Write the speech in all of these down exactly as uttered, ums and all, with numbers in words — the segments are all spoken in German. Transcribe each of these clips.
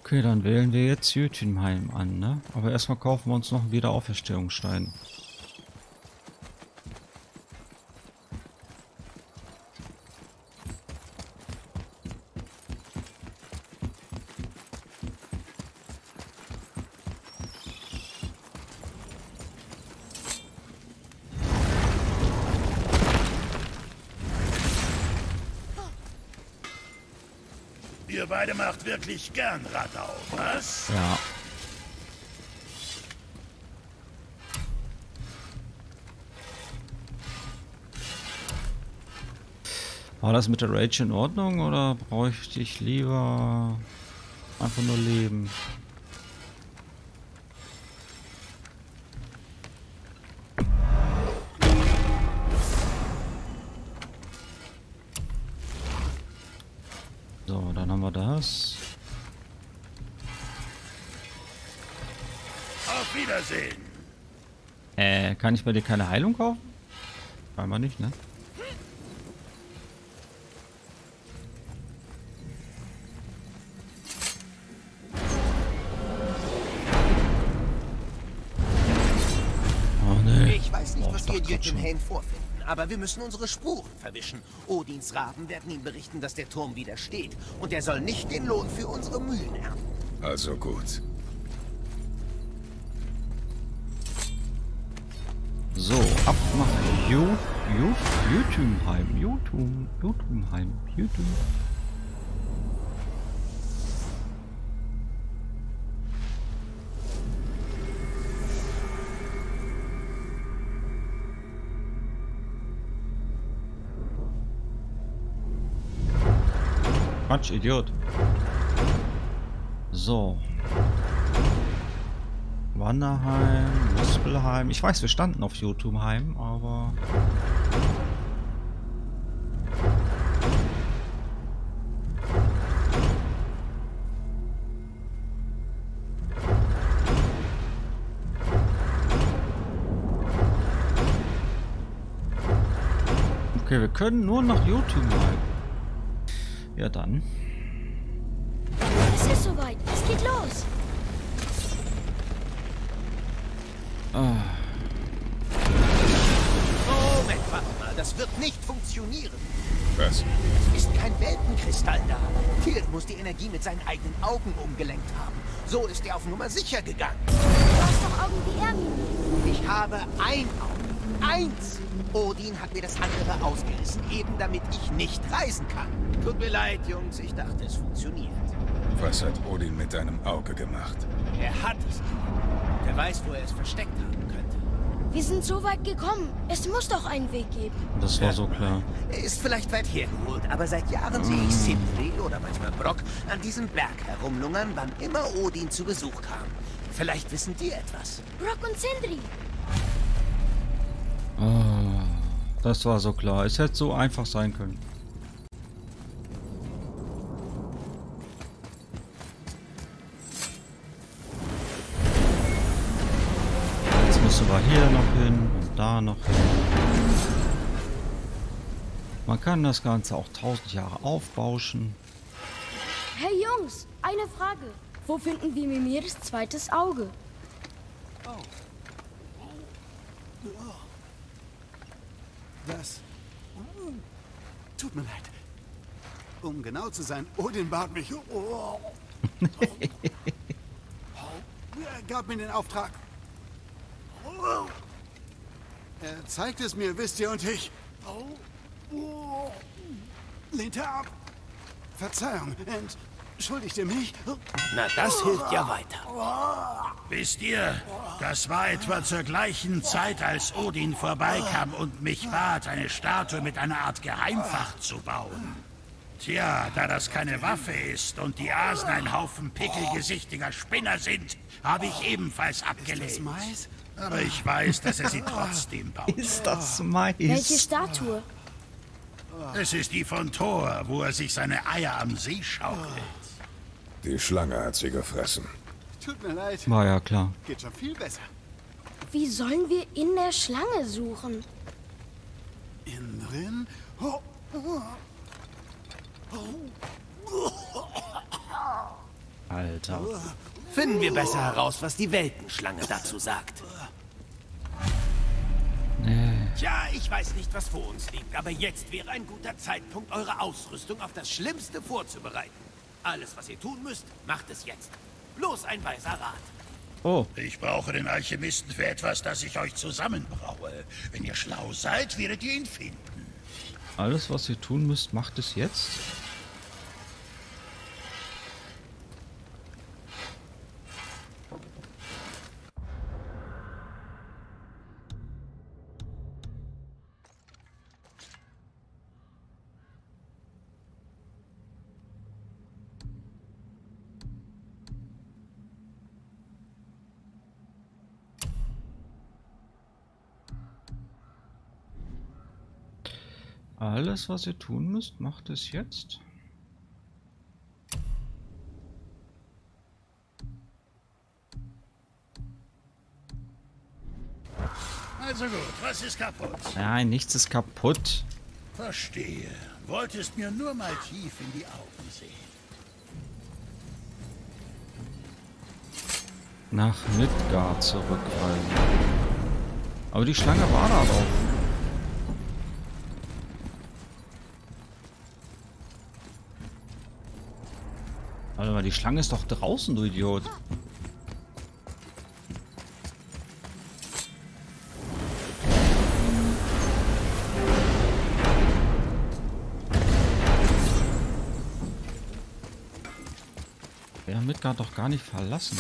Okay, dann wählen wir jetzt Jötunheim an, ne? Aber erstmal kaufen wir uns noch einen Wiederauferstehungsstein. Ihr beide macht wirklich gern Radau, was? Ja. War das mit der Rage in Ordnung oder bräuchte ich lieber einfach nur leben? So, dann haben wir das. Auf Wiedersehen. Äh, kann ich bei dir keine Heilung kaufen? Scheinbar nicht, ne? Oh ne. Ich weiß nicht, Oh, was ich wir in dachte grad schon. Jötunheim vorfinden, aber wir müssen unsere Spuren verwischen. Odins Raben werden ihm berichten, dass der Turm wieder steht. Und er soll nicht den Lohn für unsere Mühen ernten. Also gut. So, ab nach Jo, Jo, Jötunheim, Jötun, Jötunheim, Jötun. Quatsch, Idiot. So. Wanderheim, Muspelheim. Ich weiß, wir standen auf Jötunheim, aber... Okay, wir können nur nach Jötunheim. Ja dann. Es ist soweit. Es geht los. Ah. Moment, warte mal, das wird nicht funktionieren. Was? Es ist kein Weltenkristall da. Tilt muss die Energie mit seinen eigenen Augen umgelenkt haben. So ist er auf Nummer sicher gegangen. Du hast doch Augen wie er, Mimi. Ich habe ein Auge. Eins. Odin hat mir das andere ausgerissen, eben damit ich nicht reisen kann. Tut mir leid, Jungs, ich dachte, es funktioniert. Was hat Odin mit deinem Auge gemacht? Er hat es. Wer weiß, wo er es versteckt haben könnte. Wir sind so weit gekommen. Es muss doch einen Weg geben. Das war so klar. Er ist vielleicht weit hergeholt, aber seit Jahren sehe ich Sindri oder manchmal Brock an diesem Berg herumlungern, wann immer Odin zu Besuch kam. Vielleicht wissen die etwas. Brock und Sindri. Oh, das war so klar. Es hätte so einfach sein können. Jetzt müssen wir hier noch hin und da noch hin. Man kann das Ganze auch tausend Jahre aufbauschen. Hey Jungs, eine Frage. Wo finden wir Mimirs zweites Auge? Das tut mir leid. Um genau zu sein, Odin bat mich. Oh. Er gab mir den Auftrag. Er zeigt es mir, wisst ihr, und ich lehnte ab. Verzeihung, entschuldigte mich. Na, das hilft ja weiter. Wisst ihr, das war etwa zur gleichen Zeit, als Odin vorbeikam und mich bat, eine Statue mit einer Art Geheimfach zu bauen. Tja, da das keine Waffe ist und die Asen ein Haufen pickelgesichtiger Spinner sind, habe ich ebenfalls abgelehnt. Ist das Mais? Aber ich weiß, dass er sie trotzdem baut. Ist das Mais? Welche Statue? Es ist die von Thor, wo er sich seine Eier am See schaukelt. Die Schlange hat sie gefressen. Tut mir leid. War ja klar. Geht schon viel besser. Wie sollen wir in der Schlange suchen? Innen drin? Oh. Alter. Alter. Finden wir besser heraus, was die Weltenschlange dazu sagt. Nee. Tja, ich weiß nicht, was vor uns liegt, aber jetzt wäre ein guter Zeitpunkt, eure Ausrüstung auf das Schlimmste vorzubereiten. Alles, was ihr tun müsst, macht es jetzt. Bloß ein weiser Rat. Oh. Ich brauche den Alchemisten für etwas, das ich euch zusammenbraue. Wenn ihr schlau seid, werdet ihr ihn finden. Alles, was ihr tun müsst, macht es jetzt. Alles, was ihr tun müsst, macht es jetzt. Also gut, was ist kaputt? Nein, nichts ist kaputt. Verstehe. Wolltest mir nur mal tief in die Augen sehen. Nach Midgard zurückreisen. Aber die Schlange war da doch. Warte mal, die Schlange ist doch draußen, du Idiot. Wir haben Midgard doch gar nicht verlassen.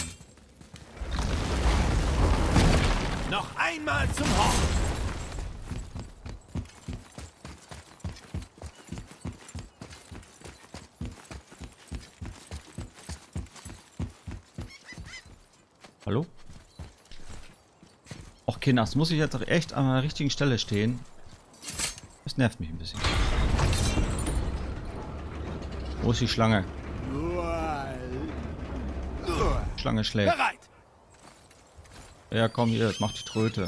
Noch einmal zum Horn. Hallo? Och, Kinders, muss ich jetzt doch echt an der richtigen Stelle stehen? Das nervt mich ein bisschen. Wo ist die Schlange? Schlange schläft. Bereit. Ja, komm hier, mach die Tröte.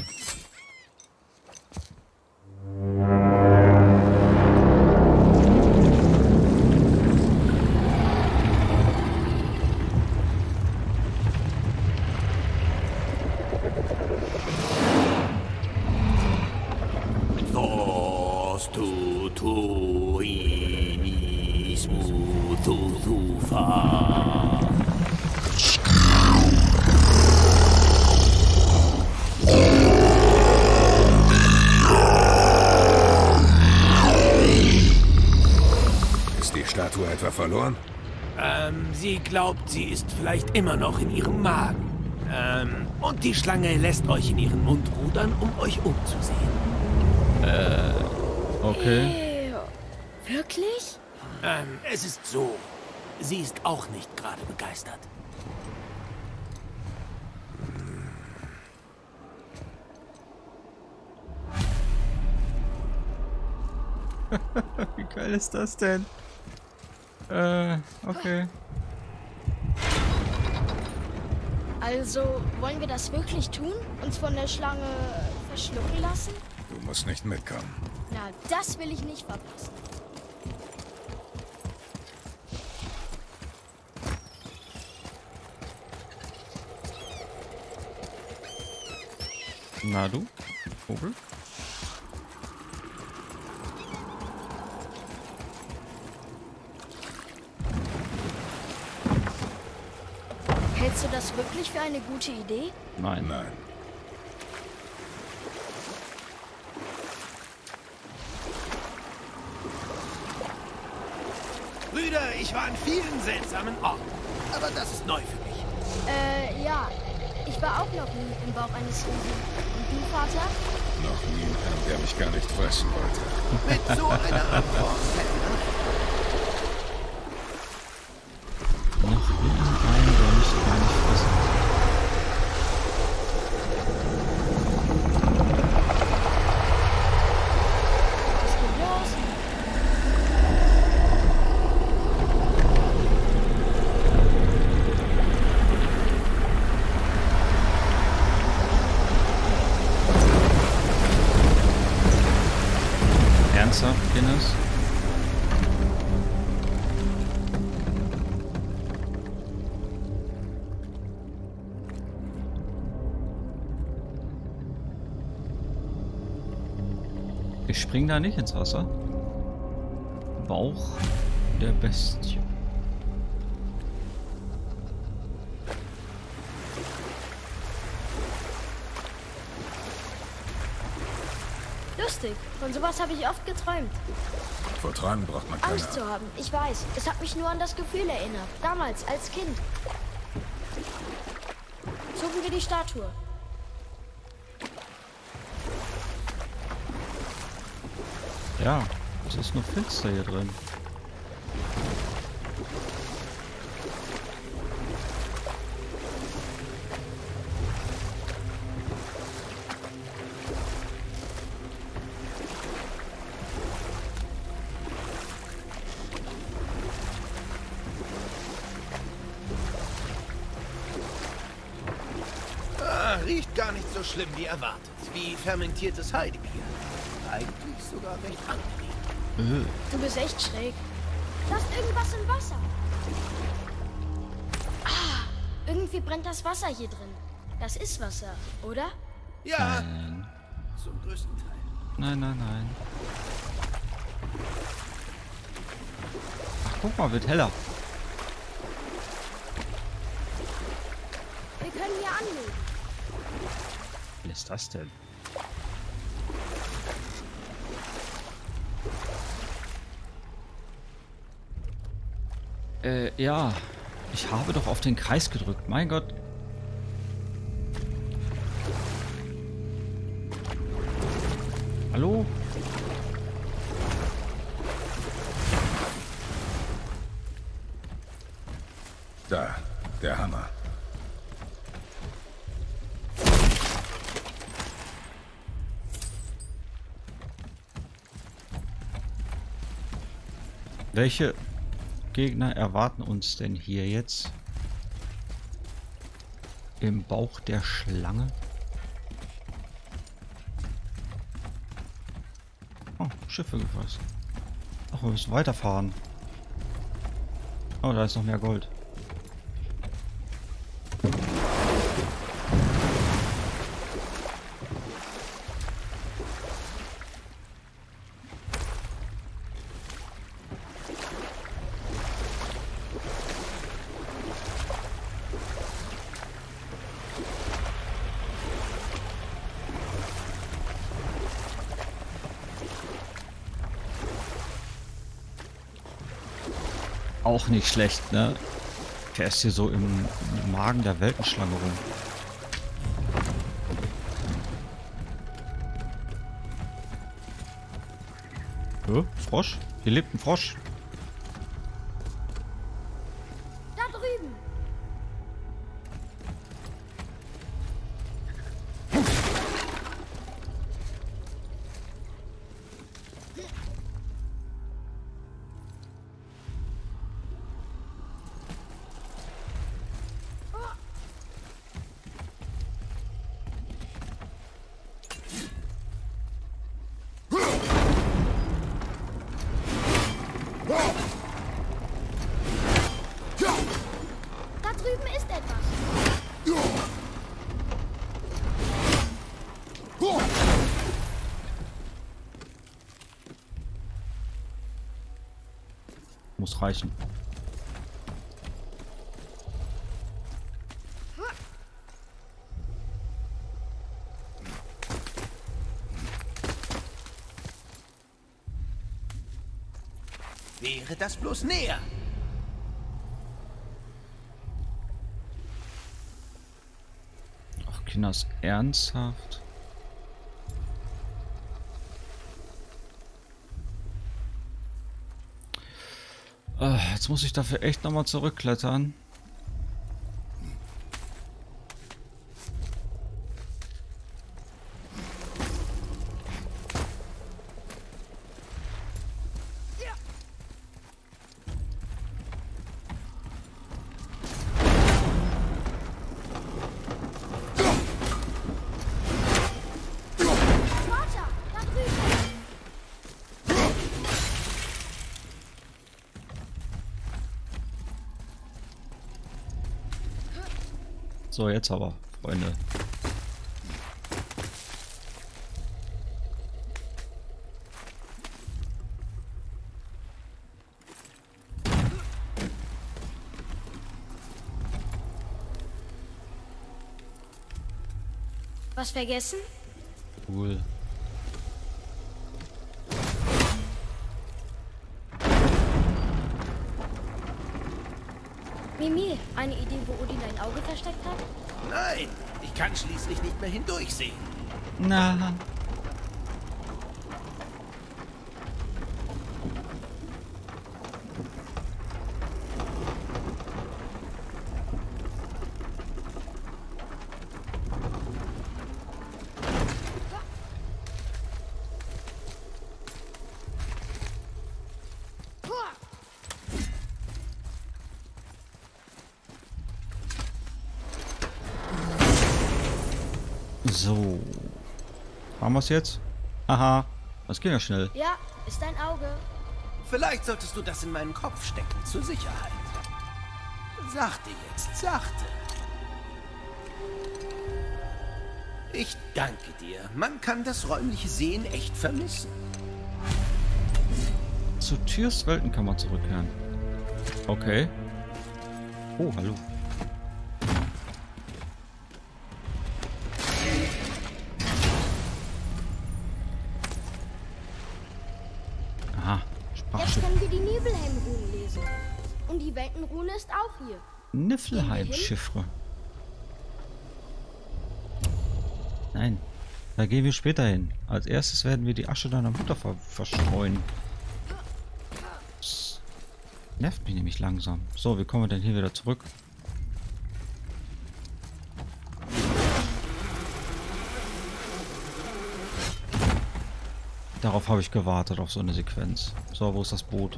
Statue etwa verloren? Ähm, sie glaubt, sie ist vielleicht immer noch in ihrem Magen. Ähm, und die Schlange lässt euch in ihren Mund rudern, um euch umzusehen. Äh, okay. Äh, wirklich? Ähm, es ist so. Sie ist auch nicht gerade begeistert. Wie geil ist das denn? Äh, okay. Also, wollen wir das wirklich tun? Uns von der Schlange verschlucken lassen? Du musst nicht mitkommen. Na, das will ich nicht verpassen. Na du, Vogel? Hältst du das wirklich für eine gute Idee? Nein. Nein. Brüder, ich war an vielen seltsamen Orten. Aber das ist neu für mich. Äh, ja. Ich war auch noch nie im Bauch eines Riesen. Und du, Vater? Noch nie ein Herr, der mich gar nicht fressen wollte. Mit so einer Antwort. Noch irgendein, der mich gar nicht fressen will. Was geht los? Ernsthaft, Guinness? Ich spring da nicht ins Wasser. Bauch der Bestie. Lustig. Von sowas habe ich oft geträumt. Vor Träumen braucht man keine Angst zu haben. Ich weiß. Es hat mich nur an das Gefühl erinnert. Damals, als Kind. Suchen wir die Statue. Ja, es ist nur finster hier drin. Ah, riecht gar nicht so schlimm wie erwartet. Wie fermentiertes Heidebier. Eigentlich sogar recht angenehm. Du bist echt schräg. Da ist irgendwas im Wasser. Ah, irgendwie brennt das Wasser hier drin. Das ist Wasser, oder? Ja, Nein, zum größten Teil. nein, nein, nein. Ach, guck mal, wird heller. Wir können hier anlegen. Was ist das denn? Äh, ja. Ich habe doch auf den Kreis gedrückt. Mein Gott. Hallo? Da, der Hammer. Welche Gegner erwarten uns denn hier jetzt? Im Bauch der Schlange? Oh, Schiffe gefasst. Ach, wir müssen weiterfahren. Oh, da ist noch mehr Gold. Auch nicht schlecht, ne? Der ist hier so im, im Magen der Weltenschlange rum. Hä? Frosch? Hier lebt ein Frosch. Da drüben. Da drüben ist etwas. Muss reichen. Wäre das bloß näher? Ach, Kinders, ernsthaft? Äh, jetzt muss ich dafür echt nochmal zurückklettern. Vater, da drüben. So, jetzt aber, Freunde. Was vergessen? Cool. Mimir, eine Idee, wo Odin ein Auge versteckt hat? Nein, ich kann schließlich nicht mehr hindurchsehen. Na. So. Haben wir es jetzt? Aha. Das ging ja schnell. Ja, ist ein Auge. Vielleicht solltest du das in meinen Kopf stecken, zur Sicherheit. Sachte jetzt, sachte. Ich danke dir. Man kann das räumliche Sehen echt vermissen. Zu Tyrs Weltenkammer zurückkehren. Okay. Oh, hallo. Aha, Jetzt Sprachschiff. können wir die Nibelheim-Runen lesen. Und die Weltenrune ist auch hier. Niflheim-Chiffre. Nein, da gehen wir später hin. Als erstes werden wir die Asche deiner Mutter ver verstreuen. Das nervt mich nämlich langsam. So, wie kommen wir denn hier wieder zurück? Darauf habe ich gewartet, auf so eine Sequenz. So, wo ist das Boot?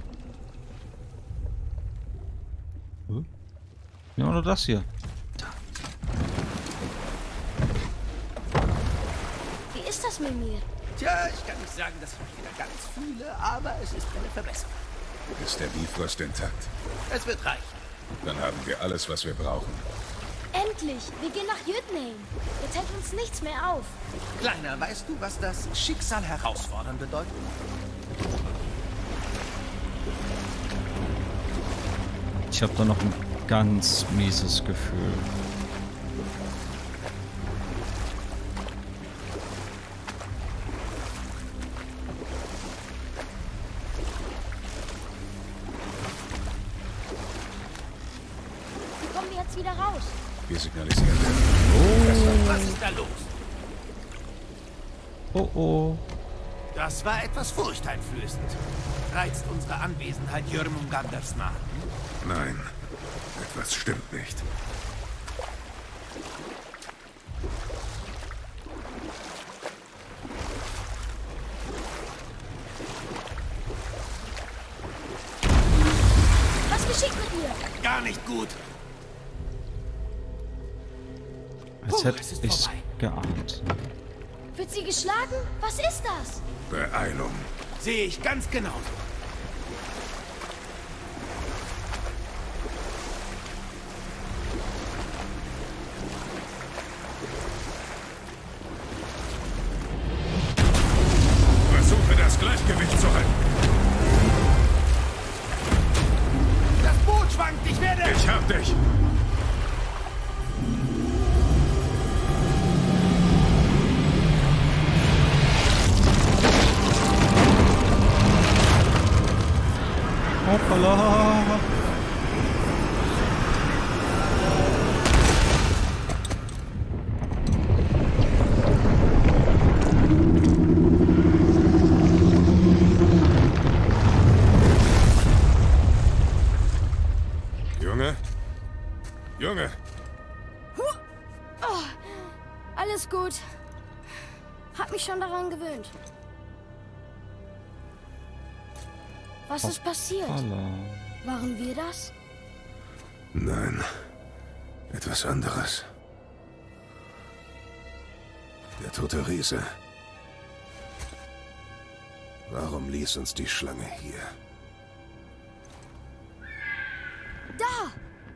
Hm? Ja, oder das hier. Wie ist das, Mimir? Tja, ich kann nicht sagen, dass ich mich wieder ganz fühle, aber es ist eine Verbesserung. Ist der Bifrost intakt? Es wird reichen. Dann haben wir alles, was wir brauchen. Endlich! Wir gehen nach Jötunheim. Jetzt hält uns nichts mehr auf. Kleiner, weißt du, was das Schicksal herausfordern bedeutet? Ich habe da noch ein ganz mieses Gefühl. Wie kommen wir jetzt wieder raus? Wir signalisieren werden. Was ist da los? Oh oh. Das war etwas furchteinflößend. Reizt unsere Anwesenheit Jörmunganders nach? Nein, etwas stimmt nicht. Was geschieht mit ihr? Gar nicht gut. Als Puh, hätte es ist ich's vorbei. geahnt. Wird sie geschlagen? Was ist das? Beeilung. Sehe ich ganz genau. Versuche das Gleichgewicht zu halten. Das Boot schwankt, ich werde... Ich hab dich. Hoppala. Junge? Junge! Alles gut. Hab mich schon daran gewöhnt. Was ist passiert? Hoppala. Waren wir das? Nein, etwas anderes. Der tote Riese. Warum ließ uns die Schlange hier? Da!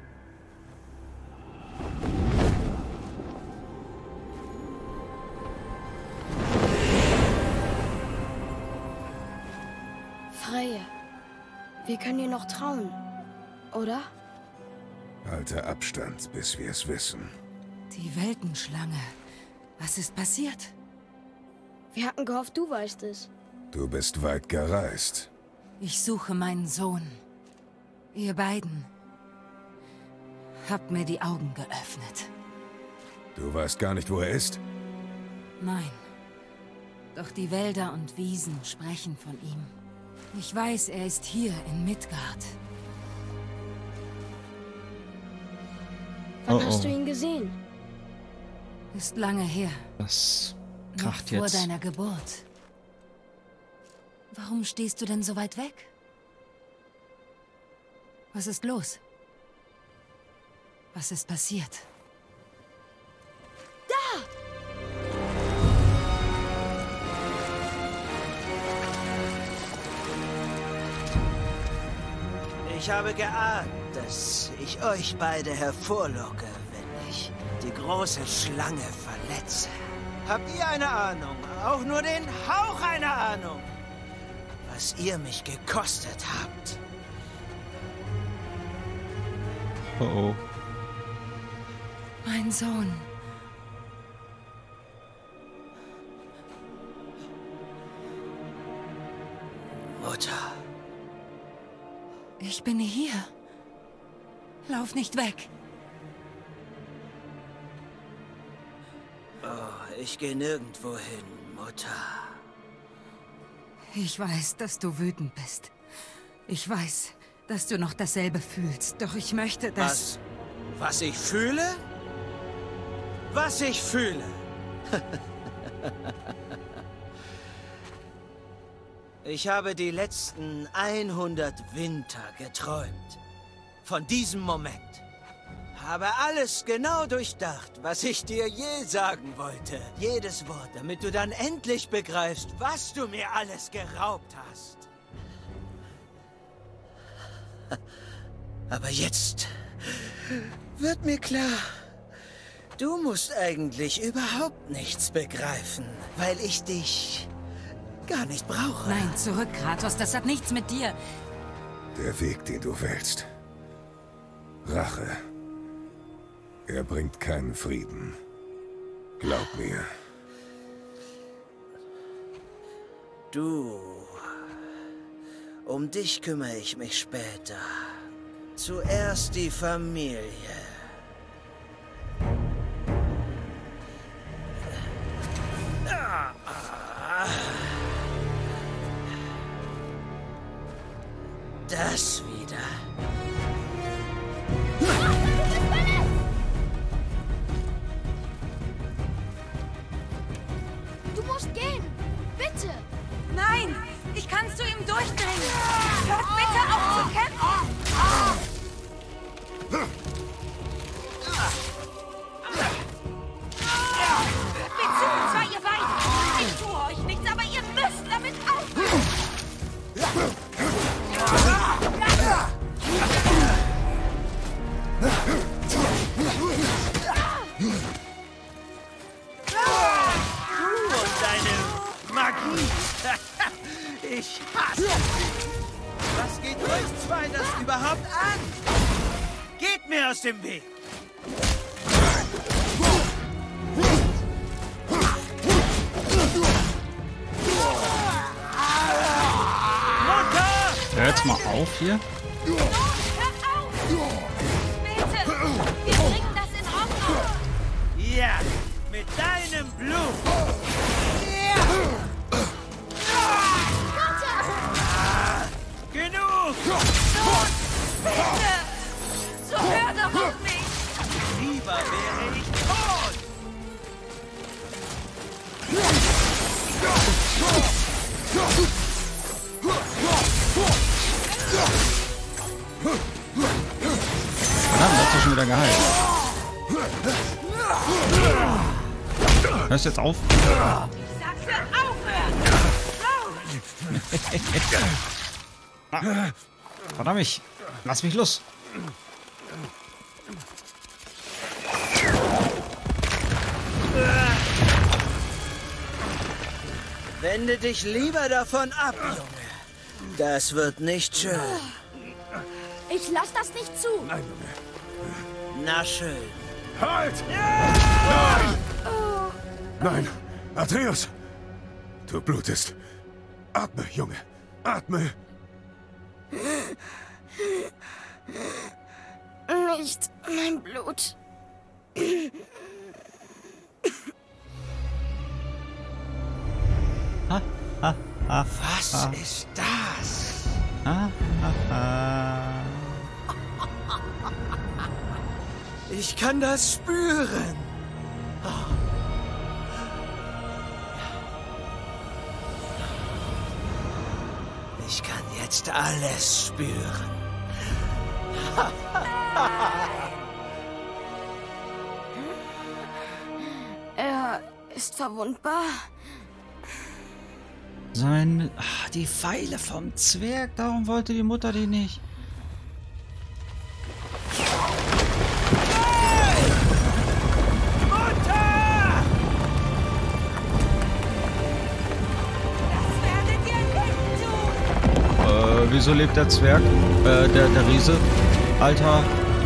Freya, wir können ihr noch trauen, oder? Halter Abstand, bis wir es wissen. Die Weltenschlange. Was ist passiert? Wir hatten gehofft, du weißt es. Du bist weit gereist. Ich suche meinen Sohn. Ihr beiden habt mir die Augen geöffnet. Du weißt gar nicht, wo er ist? Nein. Doch die Wälder und Wiesen sprechen von ihm. Ich weiß, er ist hier in Midgard. Wann Oh, oh. hast du ihn gesehen? Ist lange her. Das Noch kracht vor jetzt. deiner Geburt. Warum stehst du denn so weit weg? Was ist los? Was ist passiert? Ich habe geahnt, dass ich euch beide hervorlocke, wenn ich die große Schlange verletze. Habt ihr eine Ahnung, auch nur den Hauch einer Ahnung, was ihr mich gekostet habt? Oh oh. Mein Sohn. Mutter. Ich bin hier. Lauf nicht weg. Oh, ich gehe nirgendwo hin, Mutter. Ich weiß, dass du wütend bist. Ich weiß, dass du noch dasselbe fühlst. Doch ich möchte, dass... Was? Was ich fühle? Was ich fühle? Ich habe die letzten hundert Winter geträumt. Von diesem Moment. Habe alles genau durchdacht, was ich dir je sagen wollte. Jedes Wort, damit du dann endlich begreifst, was du mir alles geraubt hast. Aber jetzt wird mir klar, du musst eigentlich überhaupt nichts begreifen, weil ich dich gar nicht brauche. Nein, zurück, Kratos. Das hat nichts mit dir. Der Weg, den du wählst. Rache. Er bringt keinen Frieden. Glaub mir. Du. Um dich kümmere ich mich später. Zuerst die Familie. Das wieder. Du musst gehen! Bitte! Nein! Ich kann zu ihm durchdringen! Hört bitte auf zu kämpfen! Beziehungsweise ihr beiden! Ich tue euch nichts, aber ihr müsst damit aufhören! Du und deine Magie. Ich hasse sie. Was geht euch zwei das überhaupt an? Geht mir aus dem Weg. Hör jetzt mal auf hier. Hör auf! Bitte! Wir bringen das in Ordnung! Ja, mit deinem Blut. Ah, genug! Bitte! So hör doch auf mich! Lieber wäre ich tot! Verdammt, das ist schon wieder geheilt. Hörst du jetzt auf? Ich sag für aufhören! Ah, verdammt, ich. Lass mich los. Wende dich lieber davon ab, Junge. Das wird nicht schön. Ich lass das nicht zu! Nein, Junge. Na schön. Halt! Nein, Atreus! Du blutest. Atme, Junge. Atme. Nicht mein Blut. Ha, ha, ha, Was ha. ist das? Ha, ha, ha. Ich kann das spüren. Ich kann jetzt alles spüren. Er ist verwundbar. Sein... Ach, die Pfeile vom Zwerg. Darum wollte die Mutter die nicht. Äh, wieso lebt der Zwerg? Äh, der, der Riese? Alter.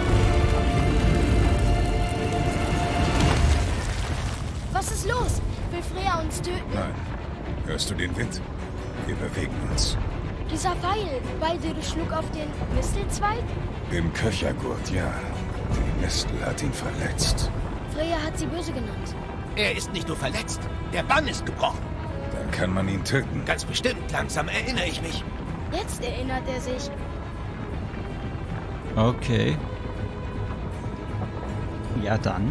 Was ist los? Will Freya uns töten? Nein. Hörst du den Wind? Wir bewegen uns. Dieser Pfeil, Baldur schlug auf den Mistelzweig? Im Köchergurt, ja. Die Mistel hat ihn verletzt. Freya hat sie böse genannt. Er ist nicht nur verletzt, der Bann ist gebrochen. Dann kann man ihn töten. Ganz bestimmt, langsam erinnere ich mich. Jetzt erinnert er sich. Okay. Ja, dann.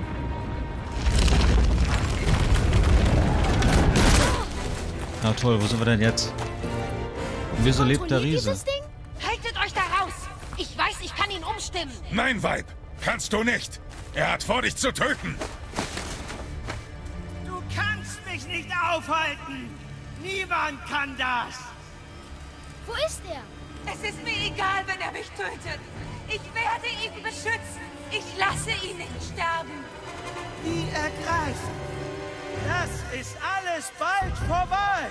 Na toll, wo sind wir denn jetzt? Und wieso lebt der Kontrolliert Riese? dieses Ding? Haltet euch da raus! Ich weiß, ich kann ihn umstimmen. Nein, Weib! Kannst du nicht! Er hat vor, dich zu töten! Du kannst mich nicht aufhalten! Niemand kann das! Wo ist er? Es ist mir egal, wenn er mich tötet. Ich werde ihn beschützen. Ich lasse ihn nicht sterben. Die ergreifen! Das ist alles bald vorbei!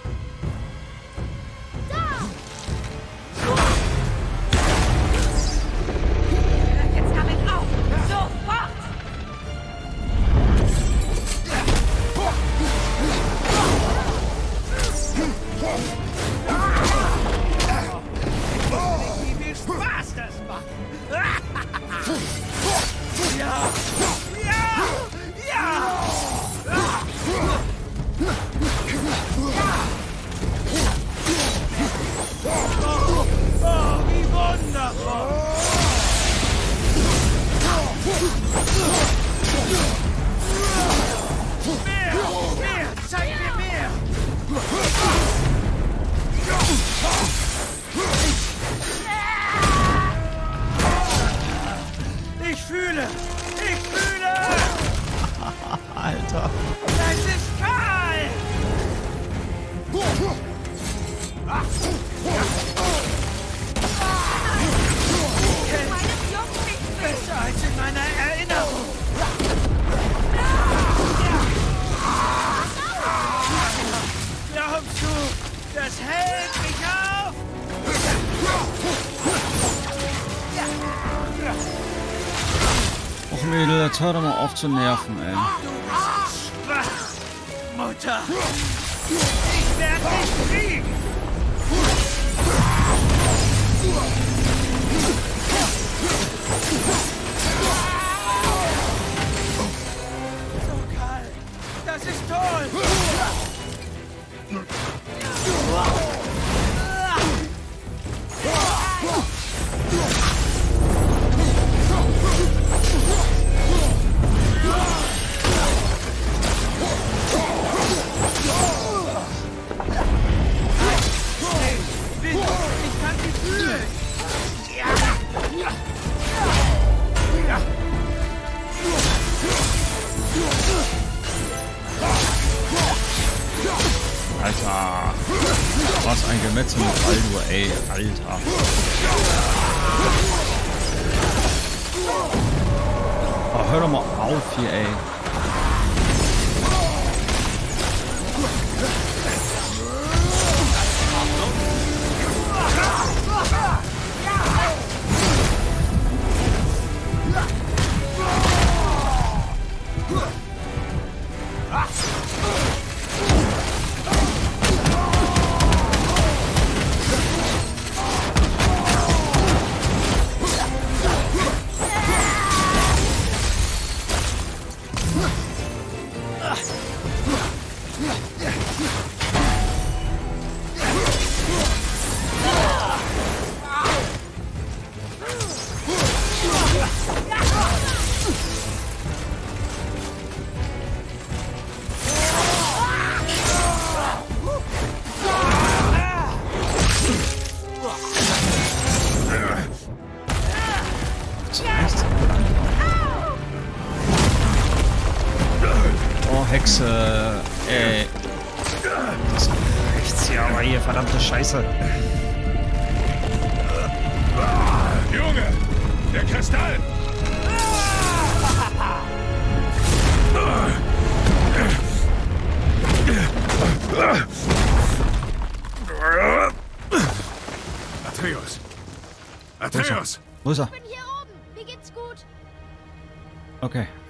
Hör jetzt damit auf! Sofort! Wie viel Spaß das macht! Ja! Ja! Ja! Oh, oh, wie wundervoll! Mehr! Mehr! Zeig mir mehr! Ich fühle! Ich fühle! Alter. Es ist kalt! Meines Jungs nicht mehr! Besser als in meiner Erinnerung! Glaubst du, das hält mich auf? Och Mädel, jetzt hör doch mal auf zu nerven, ey. Schwach, Mutter! Ich werde dich kriegen! So kalt! Das ist toll! Ich kann sie fühlen! Alter. Was ein Gemetzel mit Baldur, ey. Alter. Oh, hör doch mal auf hier, ey. nix, äh, ey. Das rechts hier, aber hier, verdammte Scheiße. Junge, der Kristall! Atreus! Atreus! Wo ist er? Ich bin hier oben. Mir geht's gut. Okay.